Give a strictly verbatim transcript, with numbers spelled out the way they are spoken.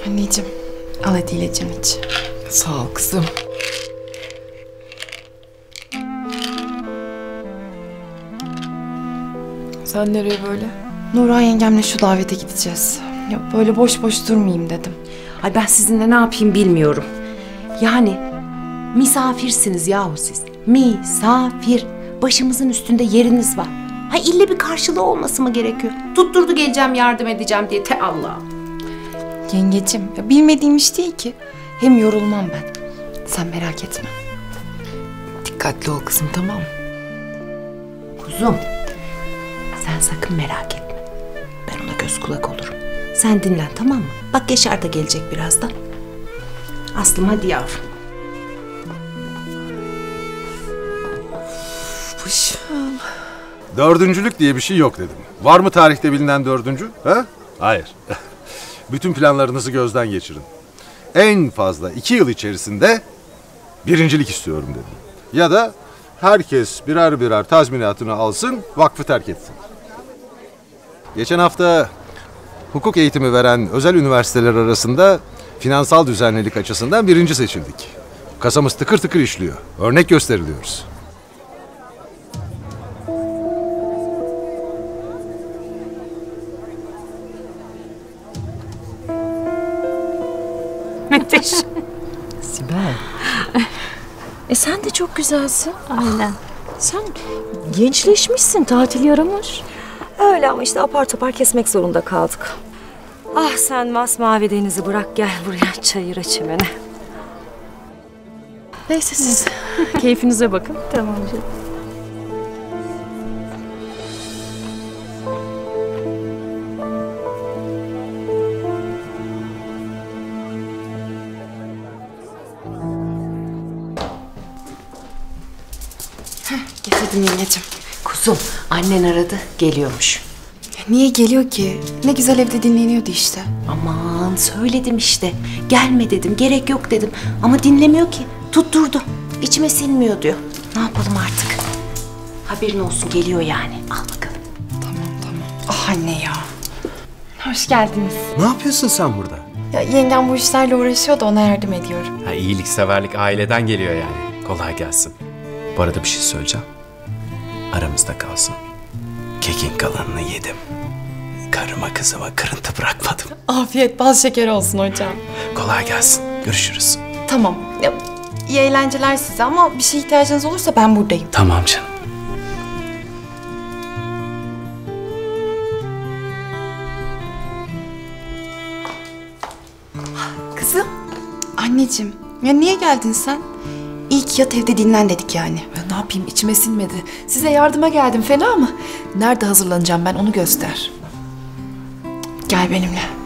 Anneciğim, al hadi ilacını iç. Sağ ol kızım. Sen nereye böyle? Nurhan yengemle şu davete gideceğiz. Ya böyle boş boş durmayayım dedim. Ay ben sizinle ne yapayım bilmiyorum. Yani misafirsiniz yahu siz. Misafir. Başımızın üstünde yeriniz var. Ha ille bir karşılığı olması mı gerekiyor? Tutturdu geleceğim yardım edeceğim diye te Allah. Yengeciğim, ya bilmediğim iş değil ki. Hem yorulmam ben. Sen merak etme. Dikkatli ol kızım, tamam mı? Kuzum, sen sakın merak etme. Ben ona göz kulak olurum. Sen dinlen, tamam mı? Bak Yaşar da gelecek birazdan. Aslım hadi yavrum. Paşam. Dördüncülük diye bir şey yok dedim. Var mı tarihte bilinen dördüncü? Ha? Hayır. Bütün planlarınızı gözden geçirin. En fazla iki yıl içerisinde birincilik istiyorum dedim. Ya da herkes birer birer tazminatını alsın, vakfı terk etsin. Geçen hafta hukuk eğitimi veren özel üniversiteler arasında finansal düzenlilik açısından birinci seçildik. Kasamız tıkır tıkır işliyor. Örnek gösteriliyoruz. Müthiş. Sibel. E sen de çok güzelsin. Aynen. Sen gençleşmişsin, tatil yaramış. Öyle ama işte apar topar kesmek zorunda kaldık. Ah sen masmavi denizi bırak gel buraya çayıra çimene. Neyse siz keyfinize bakın. Tamam canım. Getirdim yengeciğim. Kuzum, annen aradı, geliyormuş. Ya niye geliyor ki? Ne güzel evde dinleniyordu işte. Aman söyledim işte. Gelme dedim, gerek yok dedim. Ama dinlemiyor ki. Tutturdu. İçime sinmiyor diyor. Ne yapalım artık? Haberin olsun geliyor yani. Al bakalım. Tamam tamam. Ah anne ya. Hoş geldiniz. Ne yapıyorsun sen burada? Ya yengem bu işlerle uğraşıyor da ona yardım ediyorum. Ha, iyilikseverlik aileden geliyor yani. Kolay gelsin. Bu arada bir şey söyleyeceğim. Aramızda kalsın. Kekin kalanını yedim. Karıma kızıma kırıntı bırakmadım. Afiyet bal şeker olsun hocam. Kolay gelsin. Görüşürüz. Tamam. Ya, iyi eğlenceler size ama bir şeye ihtiyacınız olursa ben buradayım. Tamam canım. Kızım. Anneciğim. Ya niye geldin sen? İlk yat evde dinlen dedik yani. Ya ne yapayım, içime sinmedi. Size yardıma geldim, fena mı? Nerede hazırlanacağım ben, onu göster. Gel benimle.